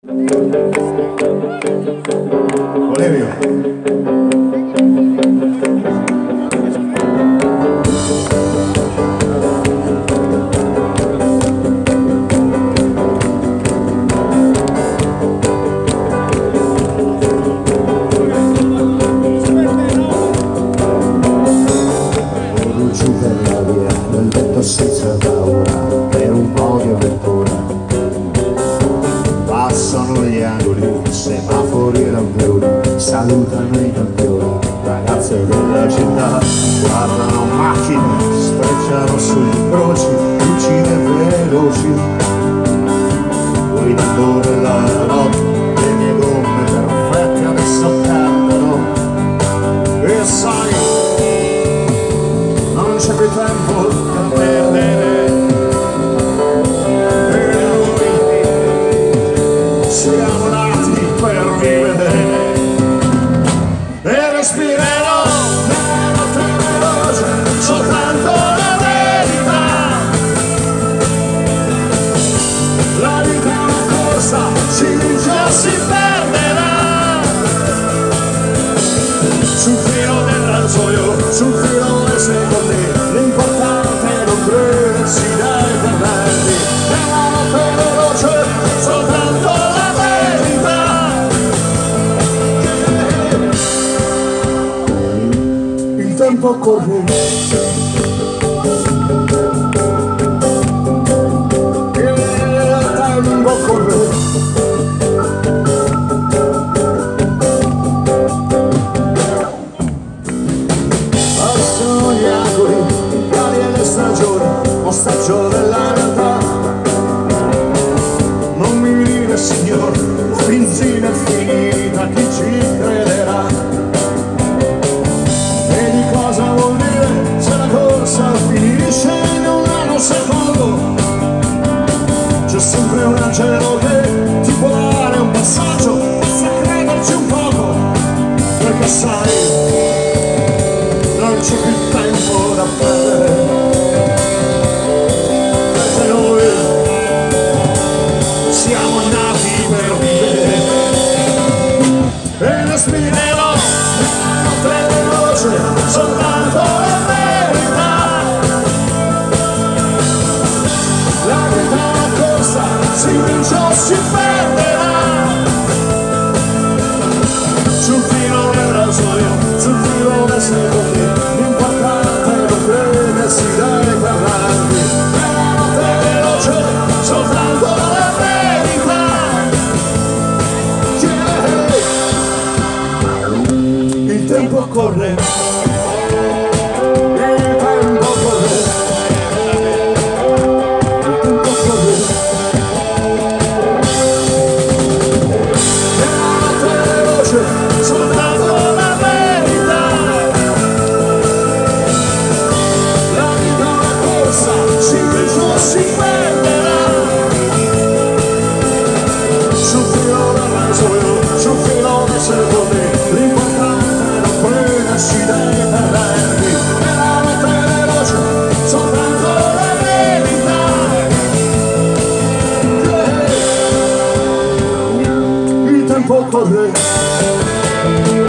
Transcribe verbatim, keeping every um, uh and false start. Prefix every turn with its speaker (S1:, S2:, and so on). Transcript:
S1: Olivio.
S2: Giù per la via, nel vento senza paura, per un po' di avventura. Passano gli angoli, semafori rampioni, salutano i campioni, ragazze della città. Guardano macchine, sfrecciano sugli incroci, lucide veloci. Guidando nella notte, le mie gomme perfette adesso perdono. E sai, non c'è più tempo da perdere, e noi siamo nati per vivere e respirerò nella notte veloce soltanto la verità. La vita è una corsa, si vince o si perderà. Sul filo del rasoio, sul filo dei secondi, l'importante è non credersi dai perderti. Nella notte veloce, soltanto la verità. Il tempo corre, il tempo corre. Ostaggio della realtà, non mi dire signor, benzina è finita, chi ci crederà? E di cosa vuol dire se la corsa finisce in un nanosecondo? C'è sempre un angelo che ti può dare un passaggio, basta crederci un poco, perché sai, non c'è più tempo da perdere. Siamo nati per vivere e respirerò nella notte veloce soltanto la verità. La vita è una corsa, si vince o si perderà. Sul filo del rasoio, sul filo dei secondi, l'importante è non credersi dai parlarvi. Nella notte veloce soltanto la verità. Il tempo corre, il tempo corre, il tempo corre. Nella notte veloce, soltanto la verità. La vita è una corsa, si vince o si perderà. Sul filo del rasoio, sul filo dei secondi, l'importante è non prendersi dai perderti. Nella notte veloce, soltanto la verità. Il tempo corre.